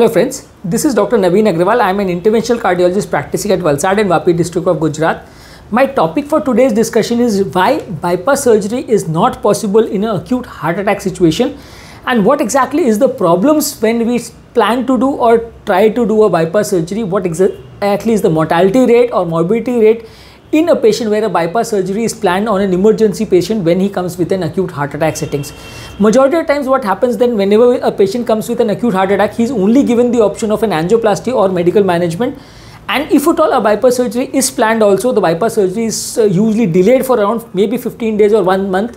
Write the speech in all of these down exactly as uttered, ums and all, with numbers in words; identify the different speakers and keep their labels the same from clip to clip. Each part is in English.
Speaker 1: Hello friends, this is Doctor Naveen Agrawal. I am an interventional cardiologist practicing at Valsad and Vapi district of Gujarat. My topic for today's discussion is why bypass surgery is not possible in an acute heart attack situation and what exactly is the problems when we plan to do or try to do a bypass surgery, what exactly is the mortality rate or morbidity rate in a patient where a bypass surgery is planned on an emergency patient when he comes with an acute heart attack settings. Majority of times what happens then, whenever a patient comes with an acute heart attack, he is only given the option of an angioplasty or medical management, and if at all a bypass surgery is planned also, the bypass surgery is uh, usually delayed for around maybe fifteen days or one month.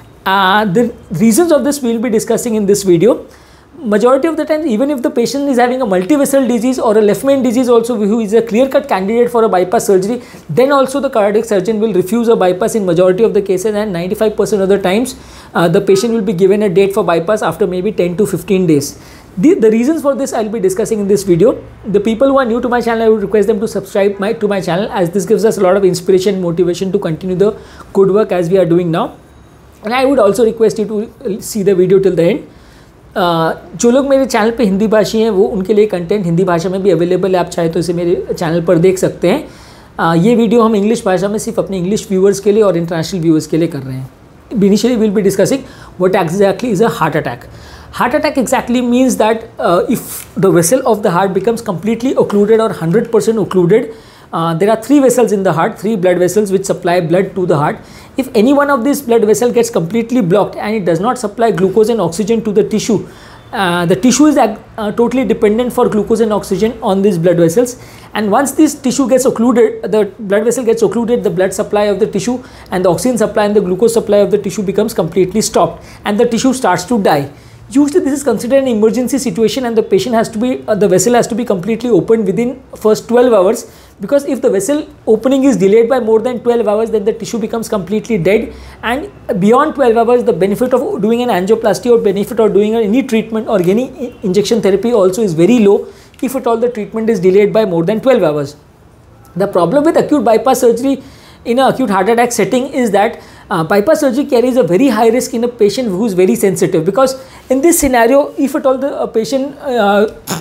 Speaker 1: Uh, the reasons of this we will be discussing in this video. Majority of the time, even if the patient is having a multivessel disease or a left main disease also, who is a clear-cut candidate for a bypass surgery, then also the cardiac surgeon will refuse a bypass in majority of the cases, and ninety-five percent of the times uh, the patient will be given a date for bypass after maybe ten to fifteen days. The, the reasons for this I will be discussing in this video. The people who are new to my channel, I would request them to subscribe my, to my channel, as this gives us a lot of inspiration, motivation to continue the good work as we are doing now. And I would also request you to see the video till the end. Uh, जो लोग मेरे channel पे हिंदी भाषी हैं वो उनके लिए content Hindi भाषा में भी अवेलेबल है, आप चाहे तो इसे मेरे चैनल पर देख सकते हैं. uh, ये वीडियो हम इंग्लिश भाषा में सिर्फ अपने इंग्लिश व्यूअर्स के लिए और इंटरनेशनल व्यूअर्स के लिए कर रहे हैं. Initially will be discussing what exactly is a heart attack. Heart attack exactly means that uh, if the vessel of the heart becomes completely occluded or one hundred percent occluded, uh, there are three vessels in the heart, three blood vessels which supply blood to the heart. If any one of these blood vessels gets completely blocked and it does not supply glucose and oxygen to the tissue, uh, the tissue is uh, totally dependent for glucose and oxygen on these blood vessels. And once this tissue gets occluded, the blood vessel gets occluded, the blood supply of the tissue and the oxygen supply and the glucose supply of the tissue becomes completely stopped and the tissue starts to die. Usually this is considered an emergency situation and the patient has to be, uh, the vessel has to be completely opened within first twelve hours, because if the vessel opening is delayed by more than twelve hours, then the tissue becomes completely dead, and beyond twelve hours the benefit of doing an angioplasty or benefit of doing any treatment or any injection therapy also is very low if at all the treatment is delayed by more than twelve hours. The problem with acute bypass surgery in an acute heart attack setting is that Uh, bypass surgery carries a very high risk in a patient who is very sensitive, because in this scenario, if at all the uh, patient uh,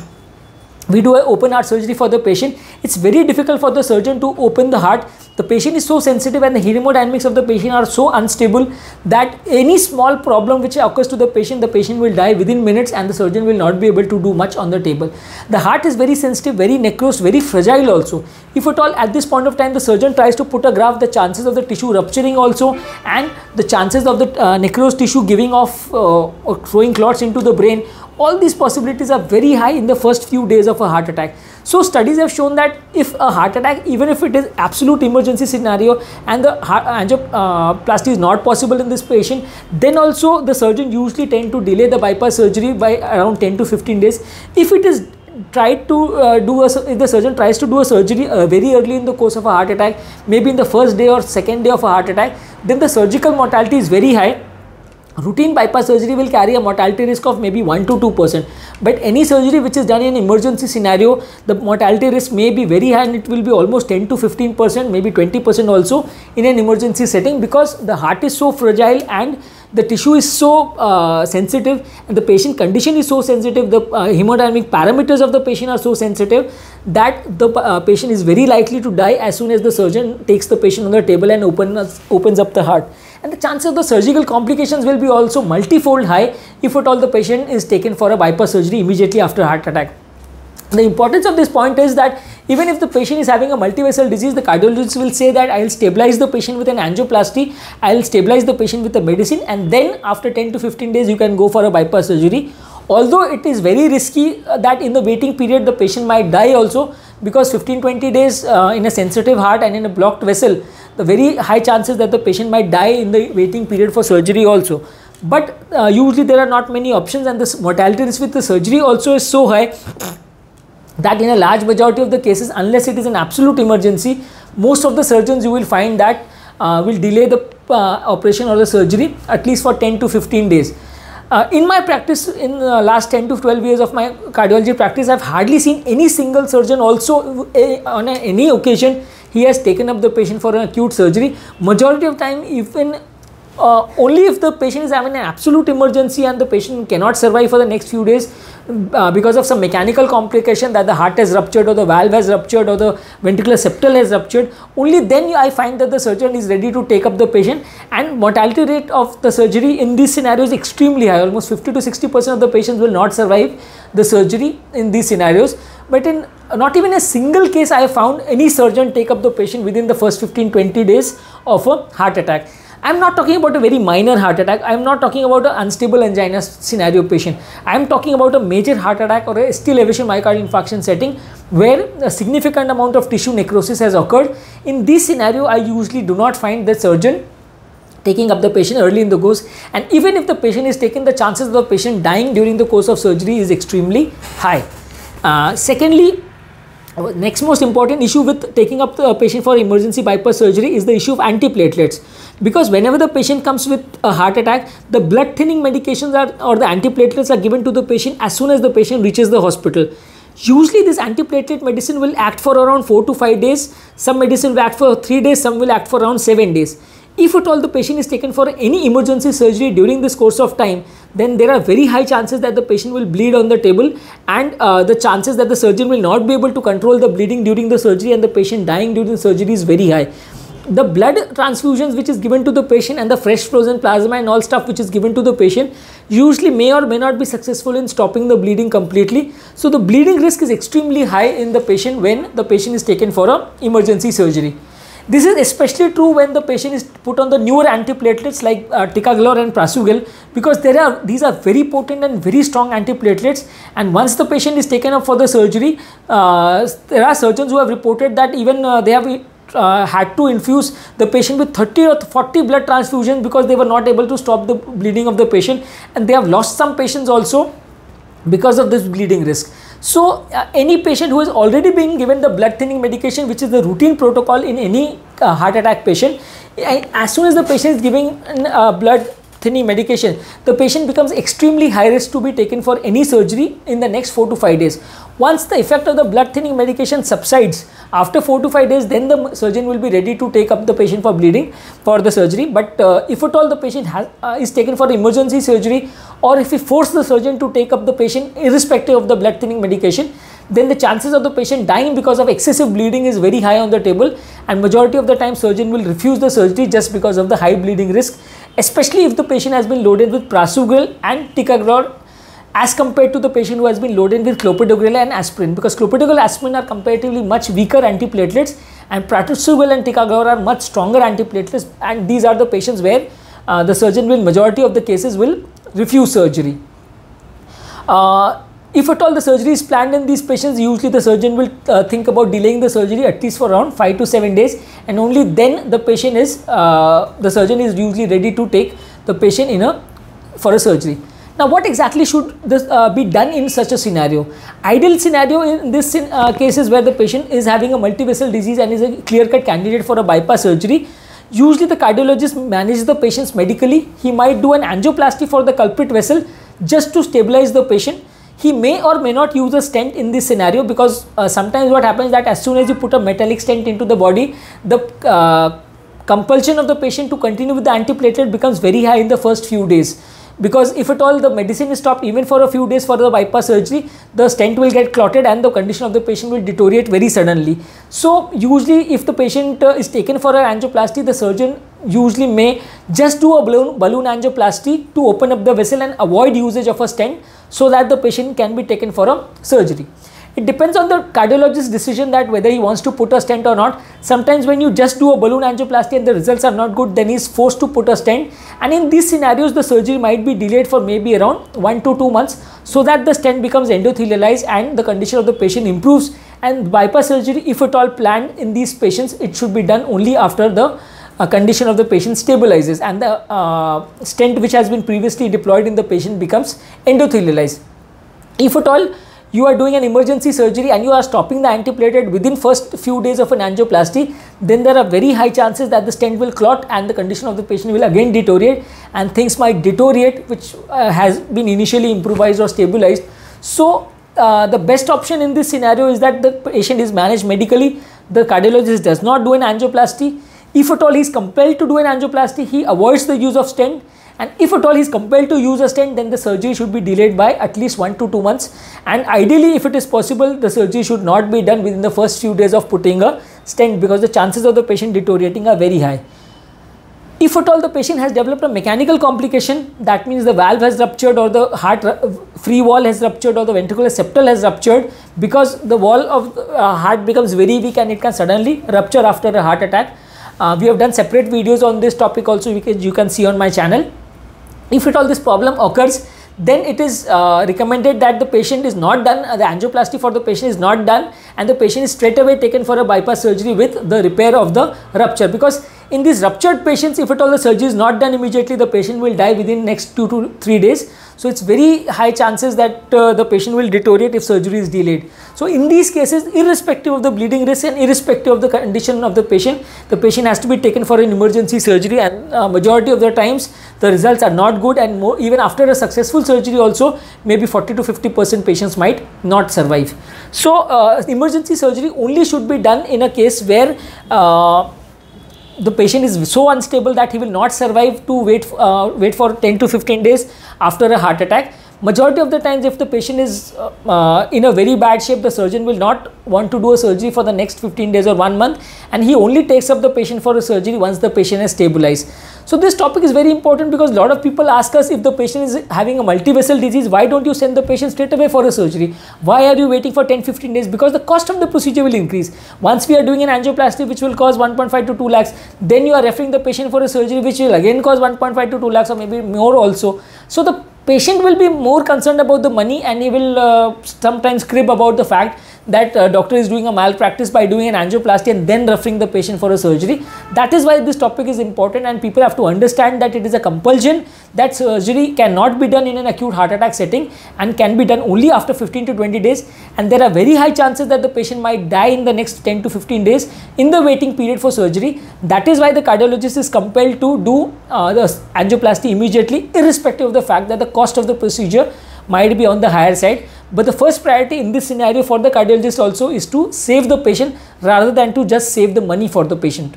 Speaker 1: we do an open heart surgery for the patient, it's very difficult for the surgeon to open the heart. The patient is so sensitive and the hemodynamics of the patient are so unstable that any small problem which occurs to the patient, the patient will die within minutes and the surgeon will not be able to do much on the table. The heart is very sensitive, very necrosed, very fragile also. If at all at this point of time the surgeon tries to put a graft, the chances of the tissue rupturing also and the chances of the uh, necrosed tissue giving off uh, or throwing clots into the brain, all these possibilities are very high in the first few days of a heart attack. So studies have shown that if a heart attack, even if it is absolute emergency scenario and the heart, angioplasty is not possible in this patient, then also the surgeon usually tend to delay the bypass surgery by around ten to fifteen days. If it is tried to uh, do a, if the surgeon tries to do a surgery uh, very early in the course of a heart attack, maybe in the first day or second day of a heart attack, then the surgical mortality is very high. Routine bypass surgery will carry a mortality risk of maybe one to two percent, but any surgery which is done in an emergency scenario, the mortality risk may be very high and it will be almost ten to fifteen percent, maybe twenty percent also in an emergency setting, because the heart is so fragile and the tissue is so uh, sensitive and the patient condition is so sensitive, the uh, hemodynamic parameters of the patient are so sensitive that the uh, patient is very likely to die as soon as the surgeon takes the patient on the table and opens, opens up the heart. And the chances of the surgical complications will be also multifold high if at all the patient is taken for a bypass surgery immediately after a heart attack. The importance of this point is that even if the patient is having a multivessel disease, the cardiologist will say that I will stabilize the patient with an angioplasty, I will stabilize the patient with a medicine, and then after ten to fifteen days you can go for a bypass surgery. Although it is very risky uh, that in the waiting period the patient might die also, because fifteen to twenty days uh, in a sensitive heart and in a blocked vessel, the very high chances that the patient might die in the waiting period for surgery also. But uh, usually there are not many options, and the mortality risk with the surgery also is so high that in a large majority of the cases, unless it is an absolute emergency, most of the surgeons you will find that uh, will delay the uh, operation or the surgery at least for ten to fifteen days. Uh, in my practice, in the uh, last ten to twelve years of my cardiology practice, I have hardly seen any single surgeon also uh, on a, any occasion he has taken up the patient for an acute surgery. Majority of time, even uh, only if the patient is having an absolute emergency and the patient cannot survive for the next few days uh, because of some mechanical complication, that the heart has ruptured or the valve has ruptured or the ventricular septal has ruptured, only then I find that the surgeon is ready to take up the patient. And mortality rate of the surgery in these scenarios is extremely high. Almost fifty to sixty percent of the patients will not survive the surgery in these scenarios. But in not even a single case I have found any surgeon take up the patient within the first fifteen to twenty days of a heart attack. I am not talking about a very minor heart attack. I am not talking about an unstable angina scenario patient. I am talking about a major heart attack or a S T elevation myocardial infarction setting where a significant amount of tissue necrosis has occurred. In this scenario, I usually do not find the surgeon taking up the patient early in the course, and even if the patient is taken, the chances of the patient dying during the course of surgery is extremely high. Uh, secondly, next most important issue with taking up the patient for emergency bypass surgery is the issue of antiplatelets, because whenever the patient comes with a heart attack, the blood thinning medications are or the antiplatelets are given to the patient as soon as the patient reaches the hospital. Usually this antiplatelet medicine will act for around four to five days, some medicine will act for three days, some will act for around seven days. If at all the patient is taken for any emergency surgery during this course of time, then there are very high chances that the patient will bleed on the table, and uh, the chances that the surgeon will not be able to control the bleeding during the surgery and the patient dying during the surgery is very high. The blood transfusions which is given to the patient and the fresh frozen plasma and all stuff which is given to the patient usually may or may not be successful in stopping the bleeding completely. So the bleeding risk is extremely high in the patient when the patient is taken for a emergency surgery. This is especially true when the patient is put on the newer antiplatelets like uh, ticagrelor and prasugrel, because there are these are very potent and very strong antiplatelets, and once the patient is taken up for the surgery, uh, there are surgeons who have reported that even uh, they have uh, had to infuse the patient with thirty or forty blood transfusions because they were not able to stop the bleeding of the patient, and they have lost some patients also because of this bleeding risk. So uh, any patient who has already been given the blood thinning medication, which is the routine protocol in any uh, heart attack patient, as soon as the patient is giving uh, blood thinning medication, the patient becomes extremely high risk to be taken for any surgery in the next four to five days. Once the effect of the blood thinning medication subsides after four to five days, then the surgeon will be ready to take up the patient for bleeding for the surgery. But uh, if at all the patient has, uh, is taken for emergency surgery, or if we force the surgeon to take up the patient irrespective of the blood thinning medication, then the chances of the patient dying because of excessive bleeding is very high on the table, and majority of the time surgeon will refuse the surgery just because of the high bleeding risk, especially if the patient has been loaded with prasugrel and ticagrelor as compared to the patient who has been loaded with clopidogrel and aspirin, because clopidogrel and aspirin are comparatively much weaker antiplatelets and prasugrel and ticagrelor are much stronger antiplatelets, and these are the patients where uh, the surgeon will majority of the cases will refuse surgery. Uh, if at all the surgery is planned in these patients, usually the surgeon will uh, think about delaying the surgery at least for around five to seven days, and only then the patient is uh, the surgeon is usually ready to take the patient in a for a surgery. Now, what exactly should this uh, be done in such a scenario? Ideal scenario in this uh, case is where the patient is having a multivessel disease and is a clear-cut candidate for a bypass surgery. Usually the cardiologist manages the patients medically. He might do an angioplasty for the culprit vessel just to stabilize the patient. He may or may not use a stent in this scenario, because uh, sometimes what happens is that as soon as you put a metallic stent into the body, the uh, compulsion of the patient to continue with the antiplatelet becomes very high in the first few days. Because if at all the medicine is stopped even for a few days for the bypass surgery, the stent will get clotted and the condition of the patient will deteriorate very suddenly. So usually if the patient uh, is taken for an angioplasty, the surgeon usually may just do a balloon, balloon angioplasty to open up the vessel and avoid usage of a stent, so that the patient can be taken for a surgery. It depends on the cardiologist's decision that whether he wants to put a stent or not. Sometimes when you just do a balloon angioplasty and the results are not good, then he is forced to put a stent, and in these scenarios the surgery might be delayed for maybe around one to two months, so that the stent becomes endothelialized and the condition of the patient improves. And bypass surgery, if at all planned in these patients, it should be done only after the uh, condition of the patient stabilizes and the uh, stent which has been previously deployed in the patient becomes endothelialized. If at all you are doing an emergency surgery and you are stopping the antiplatelet within first few days of an angioplasty, then there are very high chances that the stent will clot and the condition of the patient will again deteriorate, and things might deteriorate which uh, has been initially improvised or stabilized. So uh, the best option in this scenario is that the patient is managed medically. The cardiologist does not do an angioplasty. If at all he is compelled to do an angioplasty, he avoids the use of stent. And if at all he is compelled to use a stent, then the surgery should be delayed by at least one to two months. And ideally, if it is possible, the surgery should not be done within the first few days of putting a stent, because the chances of the patient deteriorating are very high. If at all the patient has developed a mechanical complication, that means the valve has ruptured, or the heart free wall has ruptured, or the ventricular septal has ruptured, because the wall of the uh, heart becomes very weak and it can suddenly rupture after a heart attack. Uh, we have done separate videos on this topic also, you can, you can see on my channel. If at all this problem occurs, then it is uh, recommended that the patient is not done, uh, the angioplasty for the patient is not done, and the patient is straight away taken for a bypass surgery with the repair of the rupture. Because in these ruptured patients, if at all the surgery is not done immediately, the patient will die within next two to three days. So it's very high chances that uh, the patient will deteriorate if surgery is delayed. So in these cases, irrespective of the bleeding risk and irrespective of the condition of the patient, the patient has to be taken for an emergency surgery, and uh, majority of the times the results are not good, and more, even after a successful surgery also, maybe forty to fifty percent patients might not survive. So uh, emergency surgery only should be done in a case where uh, the patient is so unstable that he will not survive to wait uh, wait for ten to fifteen days after a heart attack. Majority of the times, if the patient is uh, uh, in a very bad shape, the surgeon will not want to do a surgery for the next fifteen days or one month, and he only takes up the patient for a surgery once the patient has stabilized. So this topic is very important, because a lot of people ask us, if the patient is having a multivessel disease, why don't you send the patient straight away for a surgery? Why are you waiting for ten to fifteen days? Because the cost of the procedure will increase. Once we are doing an angioplasty which will cost one point five to two lakhs, then you are referring the patient for a surgery which will again cost one point five to two lakhs, or maybe more also. So the patient will be more concerned about the money, and he will uh, sometimes crib about the fact that uh, doctor is doing a malpractice by doing an angioplasty and then referring the patient for a surgery. That is why this topic is important, and people have to understand that it is a compulsion, that surgery cannot be done in an acute heart attack setting and can be done only after fifteen to twenty days, and there are very high chances that the patient might die in the next ten to fifteen days in the waiting period for surgery. That is why the cardiologist is compelled to do uh, the angioplasty immediately, irrespective of the fact that the cost of the procedure might be on the higher side. But the first priority in this scenario for the cardiologist also is to save the patient rather than to just save the money for the patient.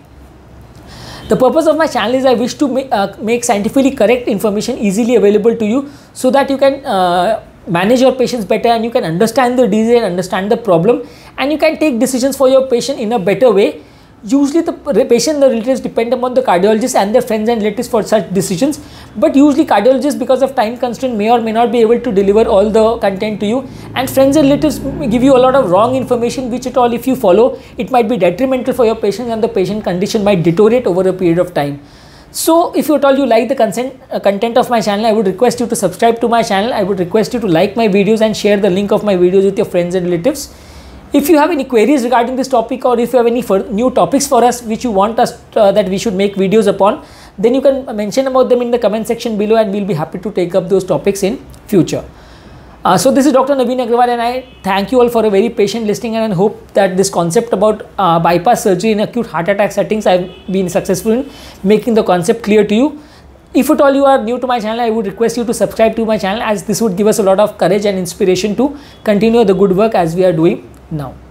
Speaker 1: The purpose of my channel is I wish to make, uh, make scientifically correct information easily available to you, so that you can uh, manage your patients better, and you can understand the disease and understand the problem, and you can take decisions for your patient in a better way. Usually the patient and the relatives depend upon the cardiologist and their friends and relatives for such decisions, but usually cardiologists, because of time constraint, may or may not be able to deliver all the content to you, and friends and relatives give you a lot of wrong information, which at all, if you follow, it might be detrimental for your patient, and the patient condition might deteriorate over a period of time. So if you at all you like the consent, uh, content of my channel, I would request you to subscribe to my channel. I would request you to like my videos and share the link of my videos with your friends and relatives. If you have any queries regarding this topic, or if you have any new topics for us which you want us uh, that we should make videos upon, then you can mention about them in the comment section below, and we'll be happy to take up those topics in future. Uh, so this is Doctor Naveen Agrawal, and I thank you all for a very patient listening, and I hope that this concept about uh, bypass surgery in acute heart attack settings, I've been successful in making the concept clear to you. If at all you are new to my channel, I would request you to subscribe to my channel, as this would give us a lot of courage and inspiration to continue the good work as we are doing now.